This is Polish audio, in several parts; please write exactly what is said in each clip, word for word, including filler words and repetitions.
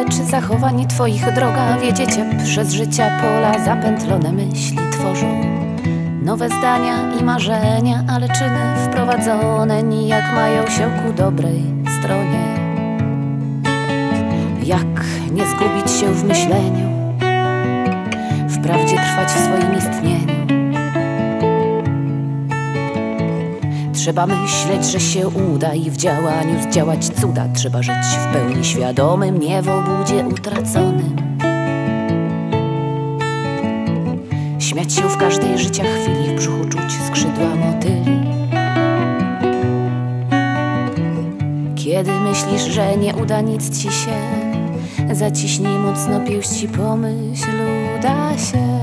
czy zachowań twoich droga wiedziecie przez życia pola zapętlone myśli tworzą nowe zdania i marzenia, ale czyny wprowadzone nijak mają się ku dobrej stronie. Jak nie zgubić się w myśleniu, wprawdzie trwać w swoim istnieniu? Trzeba myśleć, że się uda i w działaniu zdziałać cuda. Trzeba żyć w pełni świadomym, nie w obudzie utraconym. Śmiać się w każdej życia chwili, w brzuchu czuć skrzydła motyli. Kiedy myślisz, że nie uda nic ci się, zaciśnij mocno pięści, pomyśl, uda się.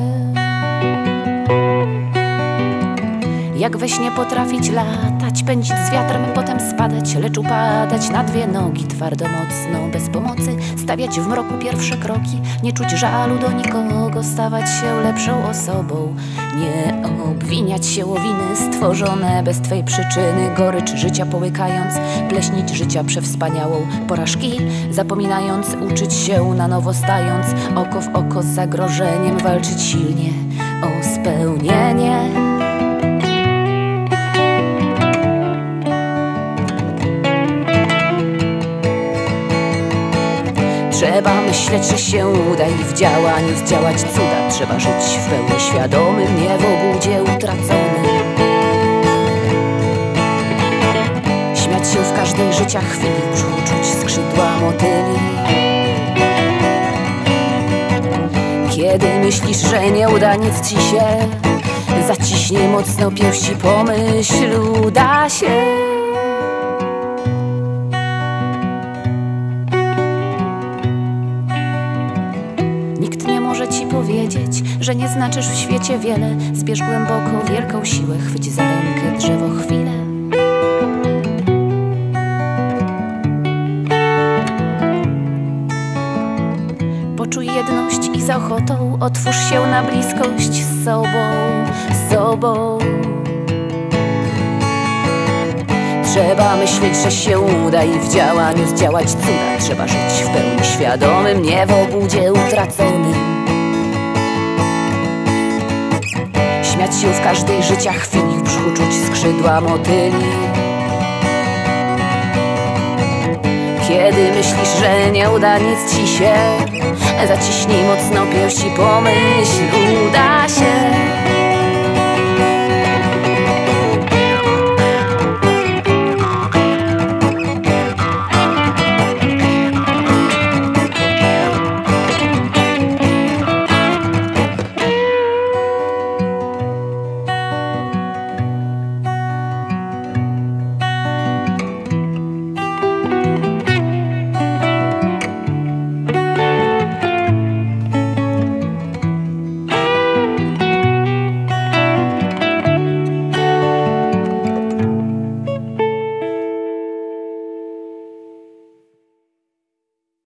Jak we śnie potrafić latać, pędzić z wiatrem, potem spadać, lecz upadać na dwie nogi, twardo, mocno, bez pomocy, stawiać w mroku pierwsze kroki, nie czuć żalu do nikogo, stawać się lepszą osobą, nie obwiniać się o winy stworzone bez twej przyczyny, gorycz życia połykając, pleśnić życia przewspaniałą, porażki zapominając, uczyć się na nowo stając, oko w oko z zagrożeniem, walczyć silnie o spełnienie. Trzeba myśleć, że się uda i w działaniu zdziałać cuda. Trzeba żyć w pełni świadomym, nie w obudzie utraconym. Śmiać się w każdej życia chwili, w brzuchu czuć skrzydła motyli. Kiedy myślisz, że nie uda nic ci się, zaciśnij mocno pięści, pomyśl, uda się. Nikt nie może ci powiedzieć, że nie znaczysz w świecie wiele. Zbierz głęboko wielką siłę, chwyć za rękę drzewo chwilę. Poczuj jedność i z ochotą otwórz się na bliskość z sobą, z sobą. Trzeba myśleć, że się uda i w działaniu zdziałać cuda. Trzeba żyć w pełni świadomym, nie w obudzie utraconym. Śmiać się w każdej życia chwili, w brzuchu czuć skrzydła motyli. Kiedy myślisz, że nie uda nic ci się, zaciśnij mocno pięści, pomyśl, uda się.